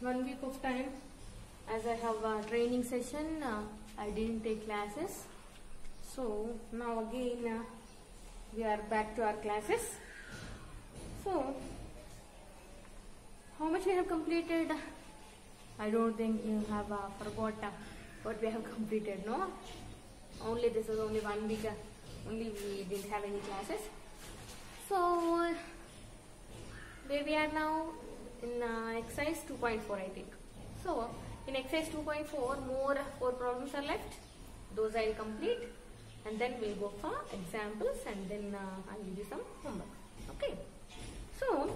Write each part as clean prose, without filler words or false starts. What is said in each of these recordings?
1 week of time, as I have a training session, I didn't take classes. So now again we are back to our classes. So how much we have completed? I don't think you have forgot what we have completed, no? Only this was only 1 week, only we didn't have any classes. So where we are now in exercise 2.4, I think. So in exercise 2.4, more 4 problems are left. Those I will complete, and then we'll go for examples, and then I'll give you some homework. Okay. So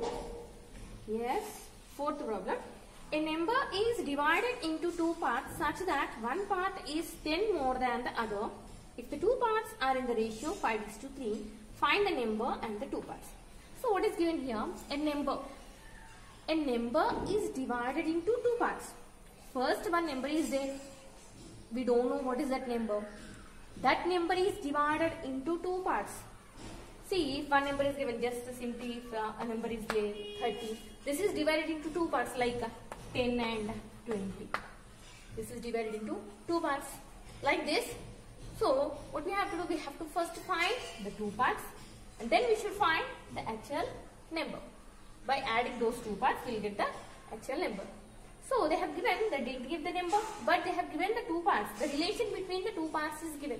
yes, fourth problem. A number is divided into two parts such that one part is 10 more than the other. If the two parts are in the ratio 5:3, find the number and the two parts. So what is given here? A number. A number is divided into two parts. First one number is there. We don't know what is that number. That number is divided into two parts. See, if one number is given, just simply if a number is there 30, this is divided into two parts like 10 and 20. This is divided into two parts like this. So what we have to do, we have to first find the two parts, and then we should find the actual number. By adding those two parts, we will get the actual number. So they have given, they didn't give the number, but they have given the two parts. The relation between the two parts is given.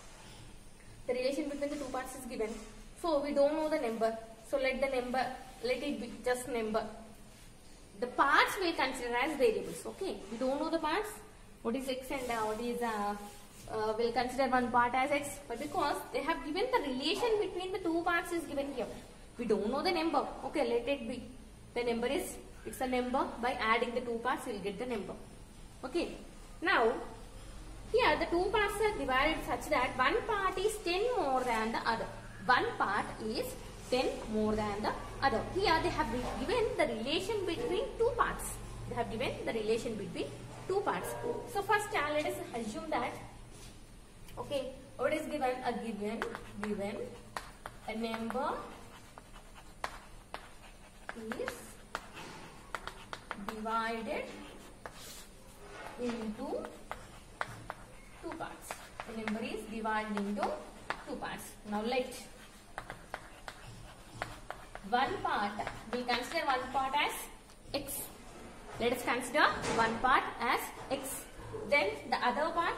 The relation between the two parts is given. So we don't know the number. So let it be just number. The parts we will consider as variables. Okay. We don't know the parts. What is x and what is we'll consider one part as x. But because they have given the relation between the two parts is given here. We don't know the number. Okay, let it be. The number is, it's a number. By adding the two parts, we will get the number. Okay. Now, here the two parts are divided such that one part is 10 more than the other. One part is 10 more than the other. Here they have given the relation between two parts. They have given the relation between two parts. So first let us assume that, okay, what is given? A given a number is divided into two parts. The number is divided into two parts. Now let one part, we'll consider one part as x. Let us consider one part as x. Then the other part,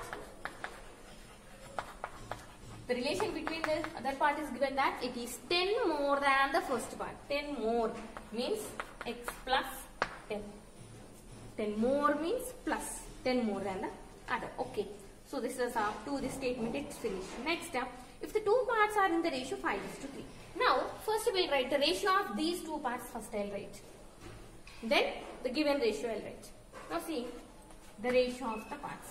the relation between the other part is given that it is 10 more than the first part. 10 more means x plus 10. 10 more means plus 10 more than the other. Okay. So this is up to this statement, it's finished. Next, if the two parts are in the ratio 5:3. Now, first we will write the ratio of these two parts. First I will write. Then the given ratio I will write. Now see, the ratio of the parts.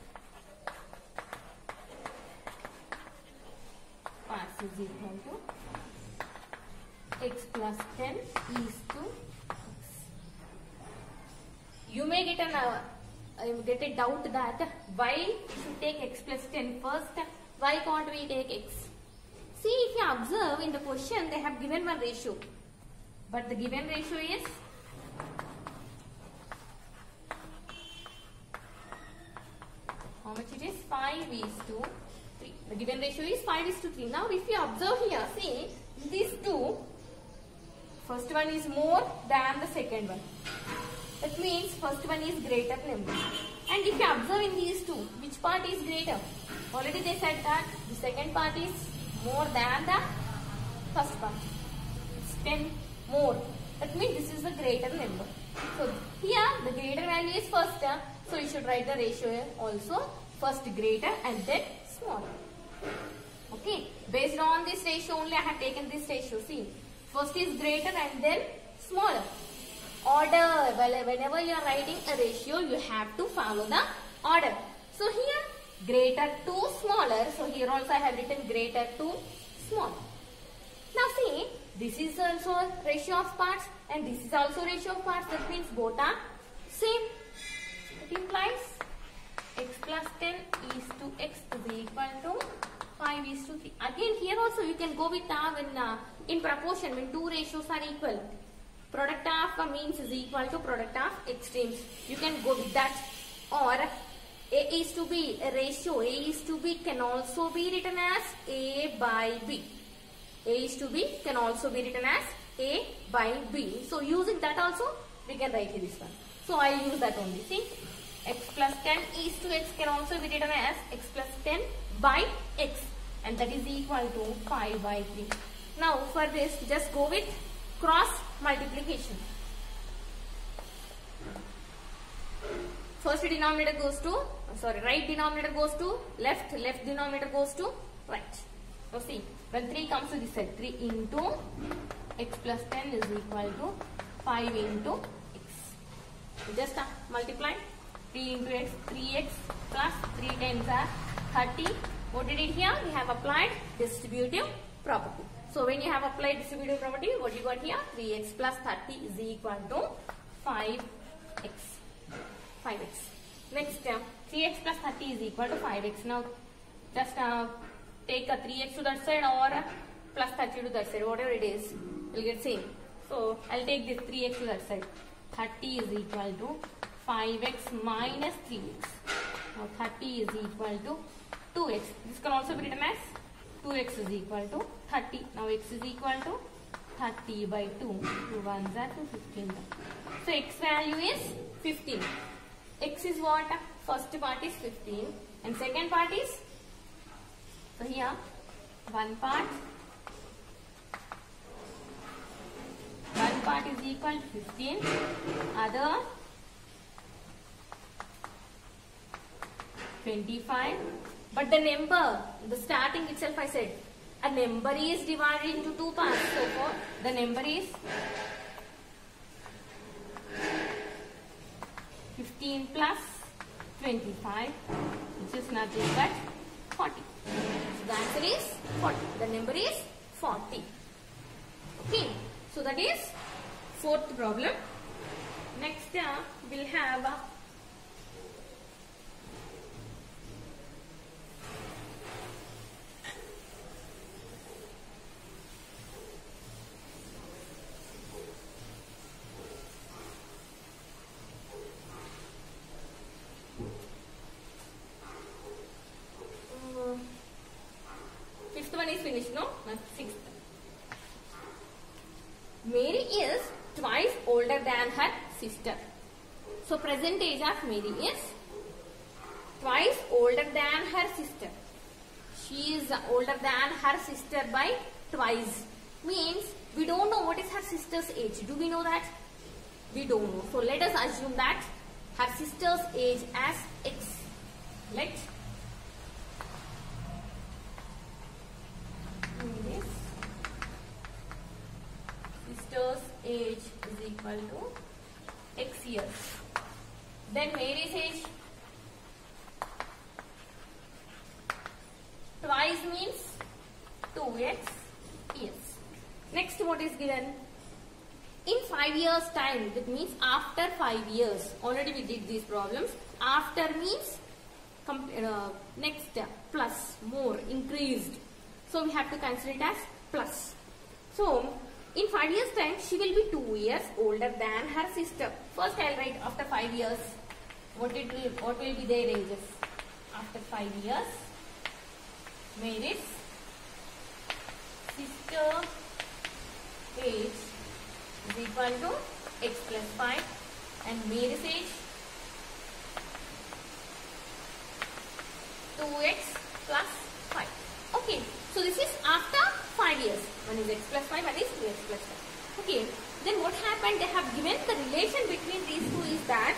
Parts is equal to x plus 10 is to x. You may get a doubt that why we should take x plus 10 first. Why can't we take x? See, if you observe in the question, they have given one ratio. But the given ratio is how much it is? 5:3. The given ratio is 5:3. Now, if you observe here, see, these two, first one is more than the second one. That means first one is greater number. And if you observe in these two, which part is greater? Already they said that the second part is more than the first part. It's 10 more. That means this is the greater number. So here the greater value is first. So you should write the ratio also. First greater and then smaller. Okay. Based on this ratio only I have taken this ratio. See. First is greater and then smaller. Order. Well, whenever you are writing a ratio, you have to follow the order. So here greater to smaller. So here also I have written greater to small. Now see, this is also ratio of parts and this is also ratio of parts. That means both are same. It implies x plus 10 is to x is equal to 5:3. Again here also you can go with when in proportion when two ratios are equal. Product of means is equal to product of extremes. You can go with that. Or A is to B, a ratio A is to B can also be written as A by B. A is to B can also be written as A by B. So using that also we can write this one. So I use that only. See, x plus 10 is to x can also be written as x plus 10 by x, and that is equal to 5 by 3. Now for this, just go with cross multiplication. First denominator goes to, right denominator goes to left, left denominator goes to right. Now see, when 3 comes to this side, 3 into x plus 10 is equal to 5 into x. Just multiply 3 into x, 3x plus 3 times are 30. What did it here? We have applied distributive property. So when you have applied distributive property, what you got here? 3x plus 30 is equal to 5x. 5x. Next, 3x plus 30 is equal to 5x. Now, just take a 3x to that side or plus 30 to that side, whatever it is, we'll get same. So, I'll take this 3x to that side. 30 is equal to 5x minus 3x. Now, 30 is equal to 2x. This can also be written as 2x is equal to 30. Now, x is equal to 30 by 2. 2 1s are 2, 15. So, x value is 15. X is what? First part is 15 and second part is, so here one part is equal to 15, other 25, but the number, the starting itself I said, a number is divided into two parts, so for the number is 15 plus 25, which is nothing but 40. So the answer is 40. The number is 40. Okay. So that is fourth problem. Next we'll have fifth one is finished, no? Sixth. Mary is twice older than her sister. So present age of Mary is twice older than her sister. She is older than her sister by twice. Means we don't know what is her sister's age. Do we know that? We don't know. So let us assume that her sister's age as x. Let sister's age is equal to x years. Then Mary's age twice means 2x years. Next, what is given? In 5 years time, that means after 5 years. Already we did these problems. After means next plus, more, increased. So we have to consider it as plus. So in 5 years time, she will be 2 years older than her sister. First I will write after 5 years. What will be their ages? After 5 years, Mary's sister age is equal to x plus 5 and Mary's age 2x plus 5. Okay, so this is after 5 years. One is x plus 5, one is 2x plus 5. Okay, then what happened? They have given the relation between these two is that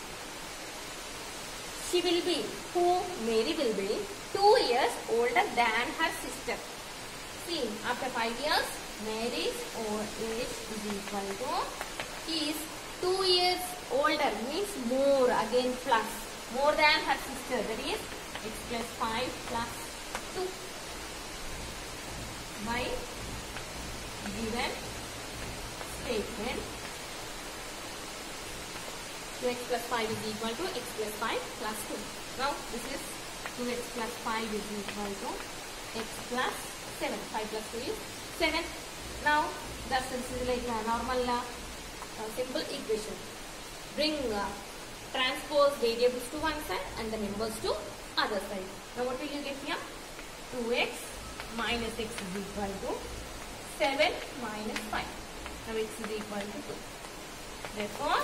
she will be, Mary will be 2 years older than her sister. See, after 5 years, Mary's age is equal to, is 2 years older, means more, again plus, more than her sister, that is x plus 5 plus 2 by given statement. 2x plus 5 is equal to x plus 5 plus 2. Now this is 2x plus 5 is equal to x plus 7. 5 plus 2 is 7. Now this is like a normal simple equation. Bring transpose variables to one side and the numbers to other side. Now what will you get here? 2x minus x is equal to 7 minus 5. Now x is equal to 2. Therefore,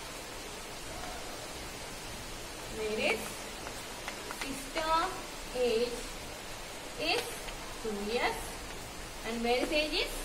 where is sister age is 2 years and where is age is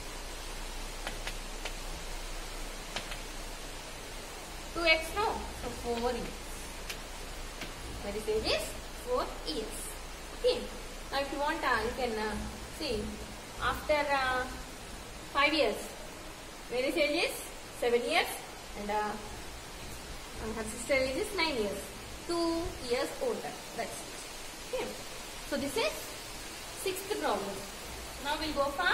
2x, no? So 4 years. Where is age is 4 years. Okay. Now if you want, you can see after 5 years. Where is age is 7 years and her sister age is 9 years. 2 years older. That's it. Okay. So this is 6th problem. Now we'll go for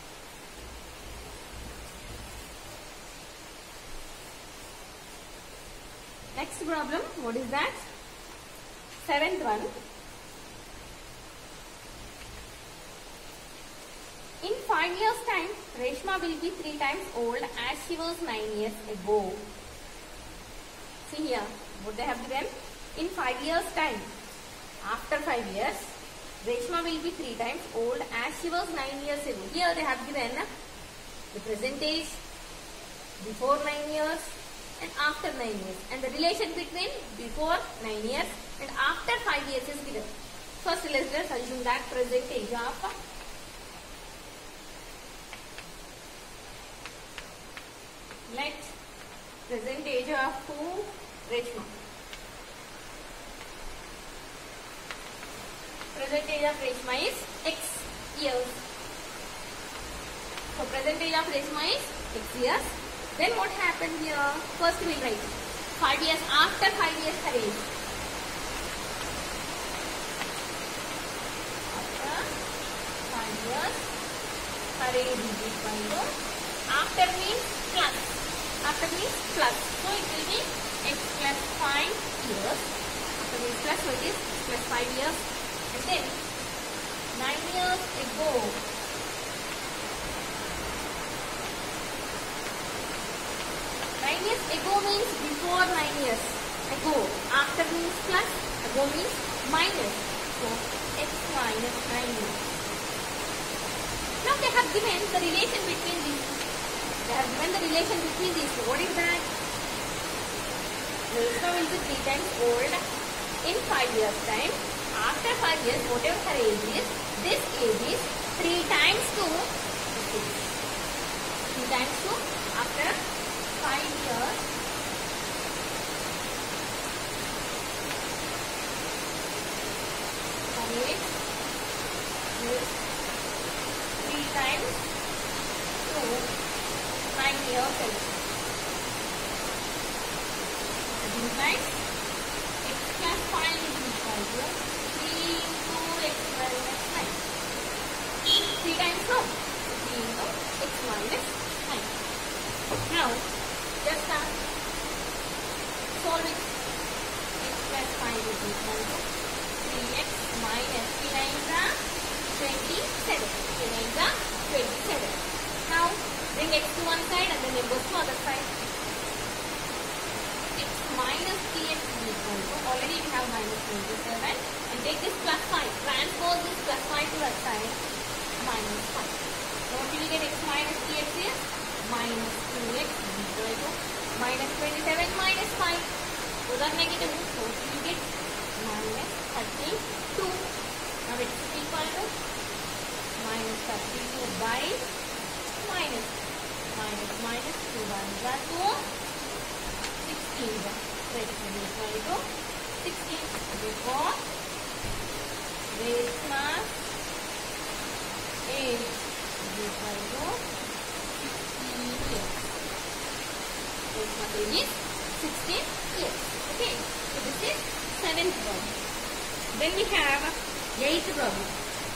next problem. What is that? 7th one. In 5 years time, Reshma will be 3 times old as she was 9 years ago. See here, what they have given? In 5 years time, after 5 years, Reshma will be 3 times old as she was 9 years ago. Here they have given the present age, before 9 years and after 9 years. And the relation between before 9 years and after 5 years is given. First let's assume that present age of let present age of who? Reshma. Present age of Reshma is x years. So present age of Reshma is x years. Then what happened here? First we will write 5 years after 5 years her age. After 5 years her age is equal to, after means plus. After means plus. So it will be x plus 5 years. After means plus, so it is plus 5 years. And then 9 years ago. 9 years ago means before 9 years ago. After means plus, ago means minus. So x minus 9 years. Now they have given the relation between these. They have given the relation between these two. What is that? Reshma will be 3 times old in 5 years time. After 5 years, whatever her age is, this age is 3 times 2. 3 times 2 after 5 years. Her age is 3 times 2. 9 years old. That implies x plus 5 is equal to 3 into x minus 9. 3 times no? 3 into x minus 9. Now, just solve it. X plus 5 is equal to 3x minus 3 9 27. 3 9 27. Now, bring x to one side and then numbers to other side. X minus 3x is equal to, already we have minus 27 and take this plus 5. Transpose this plus 5 to that side, minus 5. Now what will you get? X minus 3x is minus 2x is equal to minus 27 minus 5. Those are negative. So what will you get? Minus 32. Now x is equal to minus 32 by minus 2 1 are 2, 16. So x is equal to 16. Therefore, Reshma's age is equal to 16 years. Reshma's age is 16 years. Okay. So this is 7th problem. Then we have 8th problem.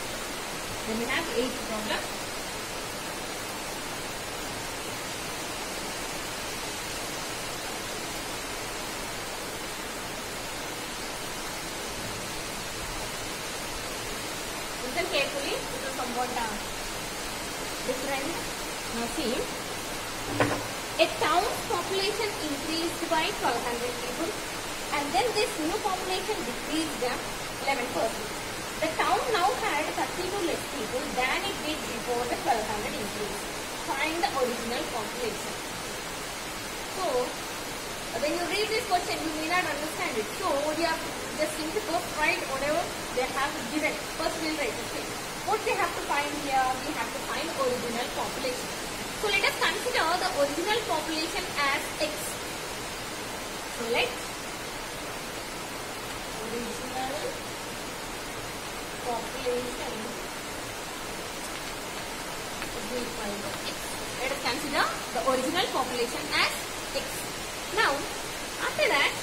Listen carefully, this is somewhat different. Now see, A town's population increased by 1200 people, and then this new population decreased 11%. The town now had 32 less people than it did before the 1200 increase. Find the original population. So, when you read this question, you may not understand it. So, you have just simply first write whatever they have given. First, we'll write it. What they have to find here? We have to find original population. So, let us consider the original population as X. So, let's original population is equal to X. Let us consider the original population as X. Now, after that,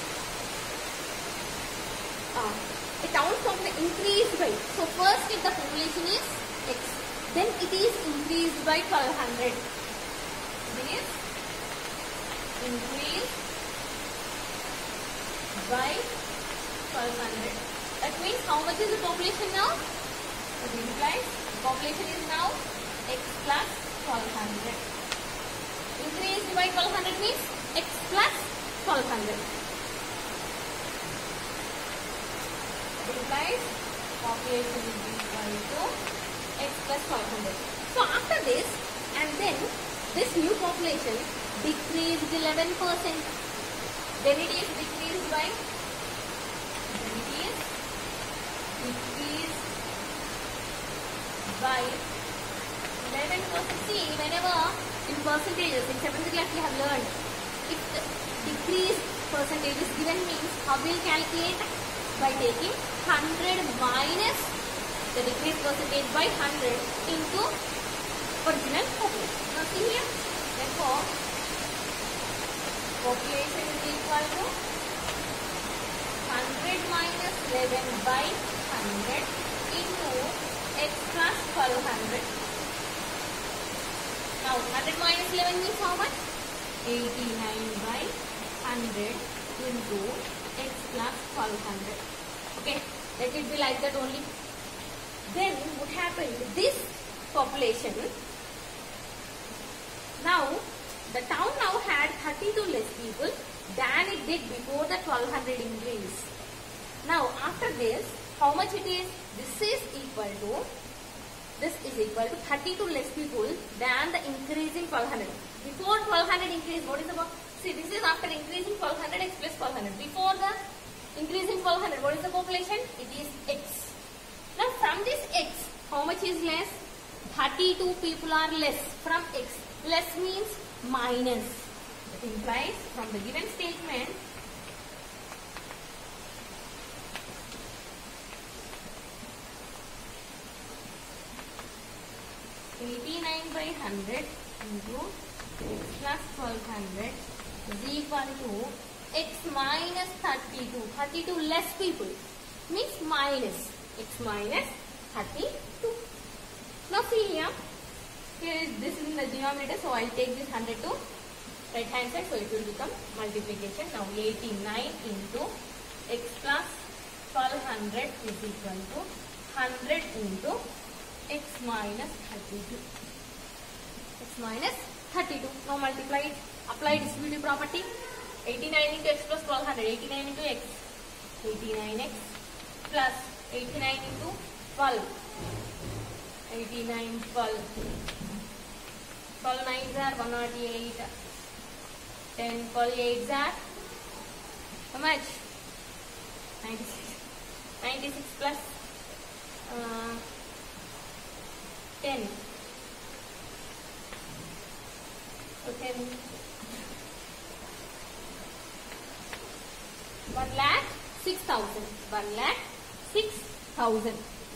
a town population increased by. So, first if the population is X, then it is increased by 1200. This increased by 1200. That means how much is the population now? That implies the population is now X plus 1200. Increased by 1200 means X plus 1200. That implies population is equal to X plus 1200. So after this, and then this new population decreased 11%. Then it is decreased by. Decreased by 11%. See, whenever in percentages, in 7th class we have learned, if the decreased percentage is given means how we will calculate? By taking 100 minus the decreased percentage by 100 into original population. Now see here, therefore population is equal to 100 minus 11 by 100 into X plus 1200. Now 100 minus 11 means how much? 89 by 100 into X plus 1200. Okay, let it be like that only. Then what happened? This population, now the town now had 32 less people than it did before the 1200 increase. Now after this, how much it is? This is equal to 32 less people than the increasing 1200. Before 1200 increase, what is the, see, this is after increasing 1200 X plus 1200. Before the increasing 1200, what is the population? It is X. Now from this X, how much is less? 32 people are less from X. Less means minus. That implies from the given statement, $89 by 100 into X plus 1200 is equal to X minus 32. 32 less people means minus X minus 32. Now see here, this is in the denominator, so I will take this 100 to right hand side, so it will become multiplication. Now 89 into X plus 1200 is equal to 100 into X minus 32. X minus 32. Now multiply it. Apply distributive property. 89 into X plus 1200. 89 into X. 89X plus 89 into 12. 89, 12. 12 9s are 108. 10, 12 8s are how much? 96. 96 plus 10. So 10. 1,06,000. 1,06,000.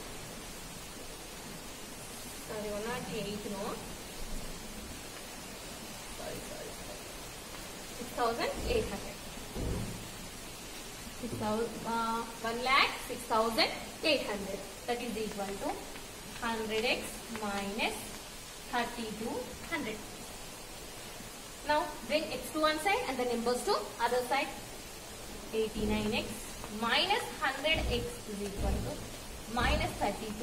Sorry, 108, no. Sorry. 6,800. 1,06,800. That is equal to 100x minus 3200. Now bring x to one side and the numbers to other side. 89x minus 100x is equal to minus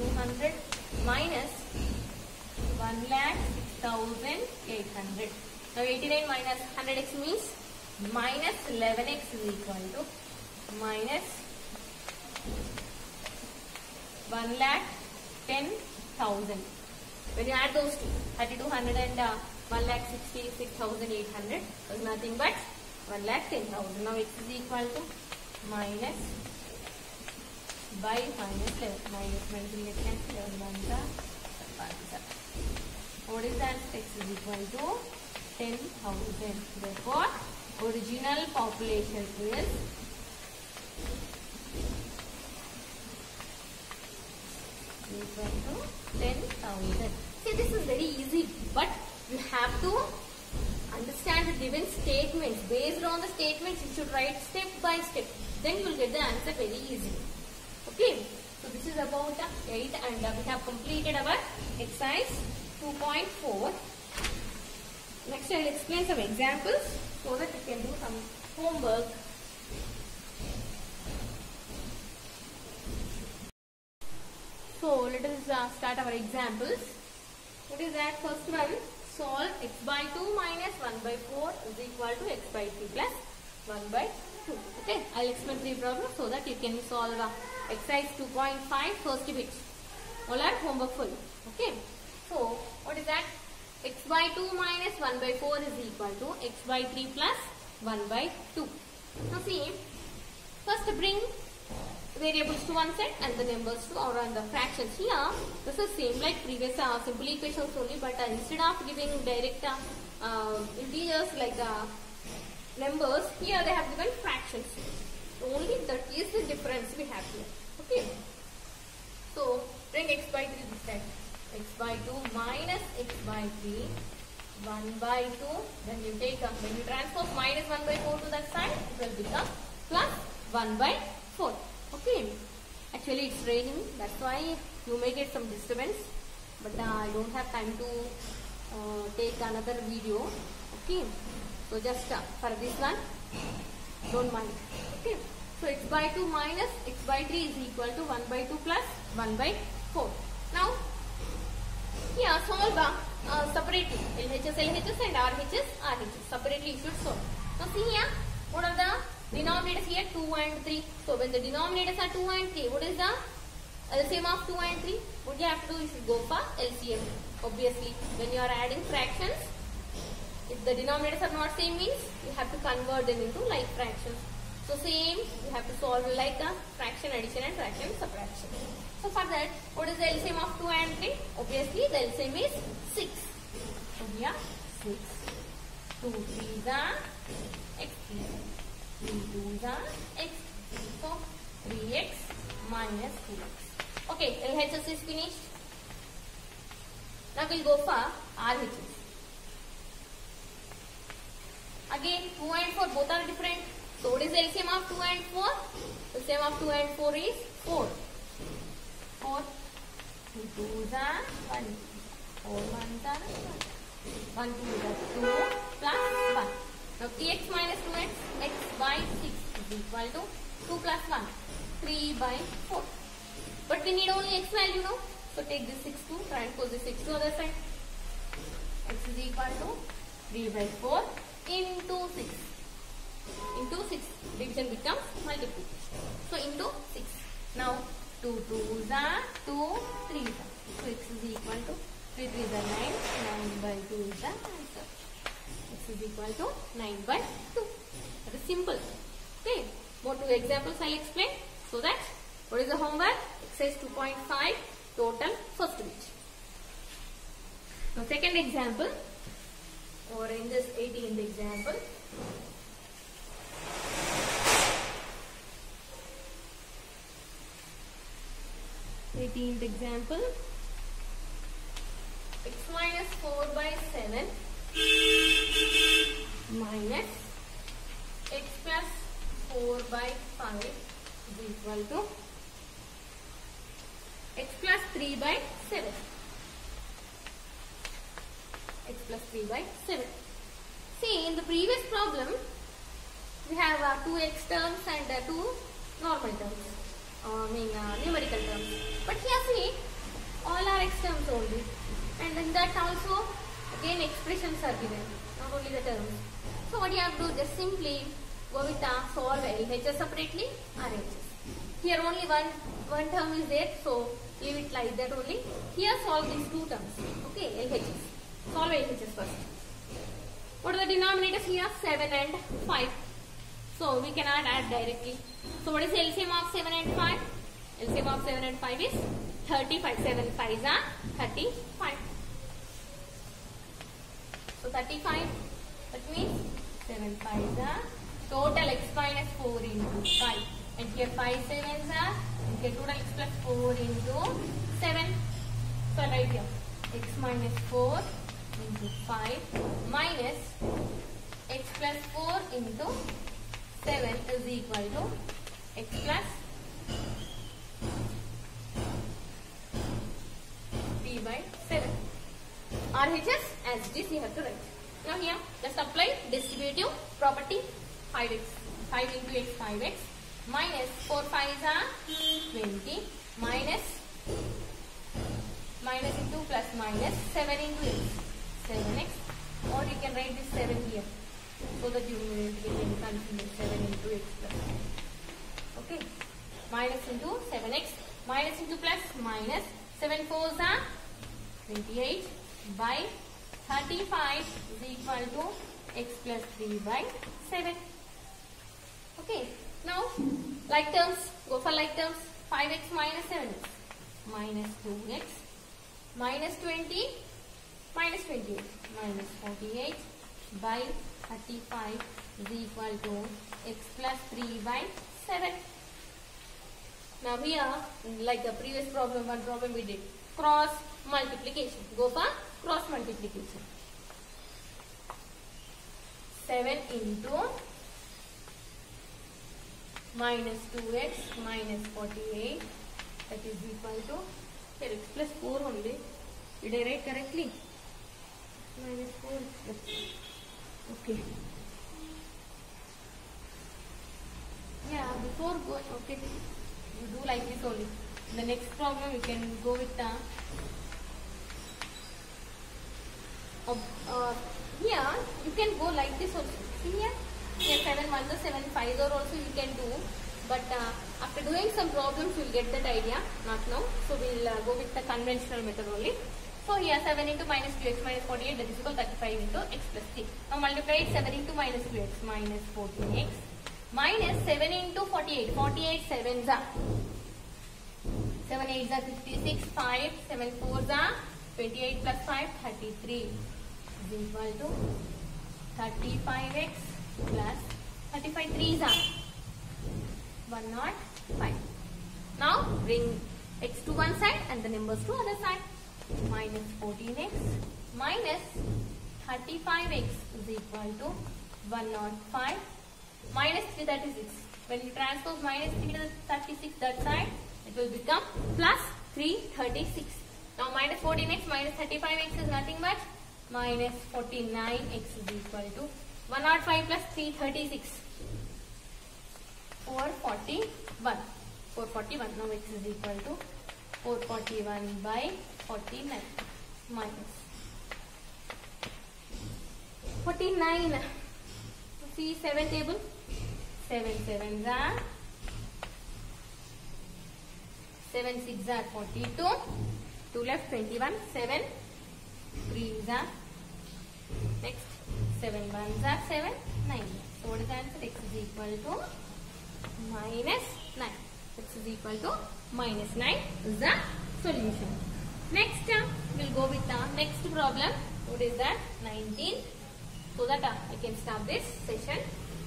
3200 minus 1,06,800. Now 89 minus 100x means minus 11x is equal to minus 1,10,000. When you add those two, 3,200 and 1,66,800 is nothing but 1,10,000. Now x is equal to minus by minus 11. Minus will get cancelled. 11 what is that? X is equal to 10,000. Therefore, original population is equal to 10,000. See, this is very easy, but you have to understand the given statements. Based on the statements, you should write step by step. Then you will get the answer very easy. Okay. So this is about 8, and we have completed our exercise 2.4. Next, I will explain some examples so that you can do some homework. So let us start our examples. What is that? First one, solve x by 2 minus 1 by 4 is equal to x by 3 plus 1 by 2. Okay, I will explain 3 problems so that you can solve exercise 2.5 first bit. All are homework full. Okay, so what is that? X by 2 minus 1 by 4 is equal to x by 3 plus 1 by 2. Now see, first bring variables to one side and the numbers to or on the fractions. Here, this is same like previous simple equations only, but instead of giving direct integers like numbers, here they have given fractions. Only that is the difference we have here. Okay. So bring x by 3 this side. X by 2 minus x by 3, 1 by 2. Then you take when you transpose minus 1 by 4 to that side, it will become plus 1 by 4. Okay. Actually, it's raining. That's why you may get some disturbance. But I don't have time to take another video. Okay. So just for this one, don't mind. Okay. So x by 2 minus x by 3 is equal to 1 by 2 plus 1 by 4. Now, here solve separately. LHS, LHS and RHS, RHS. Separately you should solve. Now see here, what are the denominators here? 2 and 3. So when the denominators are 2 and 3, what is the LCM of 2 and 3? What you have to do, you should go for LCM. Obviously, when you are adding fractions, if the denominators are not same means, you have to convert them into like fractions. So same, you have to solve like a fraction addition and fraction subtraction. So for that, what is the LCM of 2 and 3? Obviously, the LCM is 6. So here, 6. 2 3s are x 3. 3 2s are x 3. So 3x minus 2x. Okay, LHS is finished. Now we'll go for RHS. Again, 2 and 4 both are different. So what is the LCM of 2 and 4? LCM of 2 and 4 is 4. 4. 2 2s are 1. 4 1s are 1. 1 2 is 2 plus 1. Now 3x minus 2x, x by 6 is equal to 2 plus 1, 3 by 4. But we need only x value, no? So take this 6 to transpose this 6 to other side. X is equal to 3 by 4 into 6. Into 6. Division becomes multiplication. So into 6. Now 2 2s are 2, 3s are. So x is equal to 3 3s are 9, 9 by 2 is the answer. X is equal to 9 by 2. That is simple. Okay. More 2 examples I will explain. So that, what is the homework? Exercise 2.5 total first bit. Now second example, or in this 18th example. Example, x minus 4 by 7 minus x plus 4 by 5 is equal to x plus 3 by 7. X plus 3 by 7. See, in the previous problem, we have 2 x terms and 2 normal terms. Numerical terms. But here see, all are x terms only. And in that also, Again expressions are given, not only the terms. So what you have to do, just simply go with the solve LHS separately, RHS. Here only one term is there, so leave it like that only. Here solve these two terms. Okay, LHS. Solve LHS first. What are the denominators here? 7 and 5. So we cannot add directly. So what is the LCM of 7 and 5? LCM of 7 and 5 is 35. 7 5s are 35. So 35, that means 7 5s are total x minus 4 into 5. And here 5 7s are, and here total x plus 4 into 7. So right here, x minus 4 into 5 minus x plus 4 into 7 is equal to x plus 3 by 7. RHS as it is you have to write. Now here just apply distributive property. 5x, 5 into x, 5x minus 4 5s are 20 minus into plus minus 7 into x, 7x, or you can write this 7 here so that you will get any confusion. 7 into x plus. Okay, minus into 7x, minus into plus minus 7 4s are 28 by 35 is equal to x plus 3 by 7. Okay, now like terms, go for like terms. 5x minus 7x minus 2x minus 20 minus 28 minus 48 by 35 is equal to x plus 3 by 7. Now here, like the previous problem, one problem we did, cross multiplication. Go for cross multiplication. 7 into minus 2x minus 48, that is equal to, here x plus 4 only. Did I write correctly? Minus 4 plus. Okay. Yeah, before going, okay, you do like this only. The next problem you can go with the here you can go like this also. See here, 7 1s or 7 5s or also you can do, but after doing some problems you will get that idea, not now. So we will go with the conventional method only. So here 7 into minus 2x minus 48, that is equal to 35 into x plus 3. Now multiply it, 7 into minus 2x minus 14x minus 7 into 48. 48 7s are 7 8s are 56, 5 7 4s are 28 plus 5 33 is equal to 35x plus 35 3s are 105. Now bring x to one side and the numbers to other side. Minus 14x minus 35x is equal to 105 minus 336. When you transpose minus 3 to the 36 that side, it will become plus 336. Now minus 14x minus 35x is nothing but minus 49x is equal to 105 plus 336. 441. 441. Now x is equal to 441 by 49 minus 49. See 7 table. 7 7s are 7 6s are 42. 2 left 21. 7 3s are next 7 1s are 7 9. So what is the answer? X is equal to minus 9. X is equal to minus 9 is the solution. Next we will go with the next problem. What is that? 19. So that I can start this session.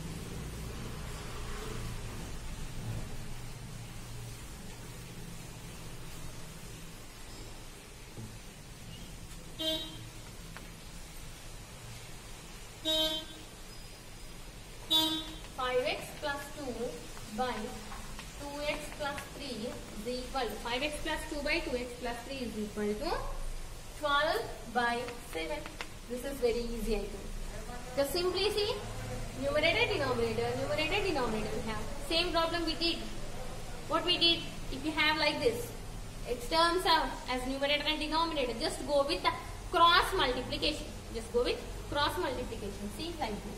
By 2x plus 3 is equal to 5x plus 2 by 2x plus 3 is equal to 12 by 7. This is very easy, I think. Just simply see numerator, denominator, numerator, denominator. We have same problem we did. What we did, if you have like this, x terms are as numerator and denominator, just go with the cross multiplication. Just go with cross multiplication. See, like this.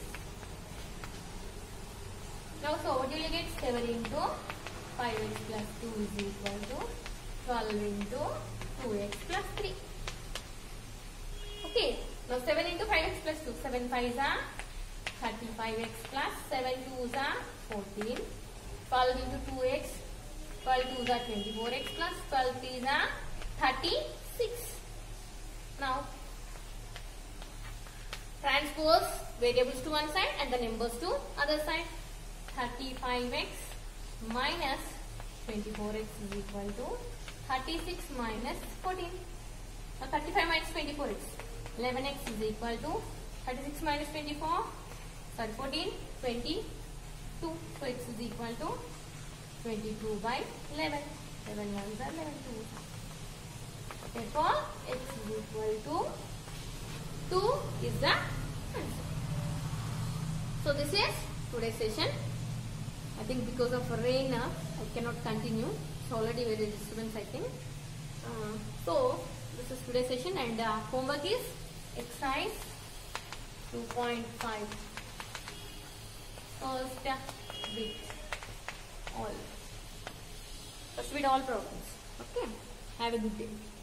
Now, so what you will get? 7 into 5x plus 2 is equal to 12 into 2x plus 3. Okay. Now, 7 into 5x plus 2. 7 5s are 35x plus 7 2s are 14. 12 into 2x. 12 2s are 24x plus 12 3s are 36. Now, transpose variables to one side and the numbers to other side. 35x minus 24x is equal to 36 minus 14. Now 35 minus 24x. 11x is equal to 36 minus 24. Sorry, 14, 22. So x is equal to 22 by 11. 11 ones are 11 twos. Therefore, x is equal to 2 is the answer. So this is today's session. I think because of rain, I cannot continue. It's already very disturbance, I think. So this is today's session, and homework is exercise 2.5. First bit all problems. Okay. Have a good day.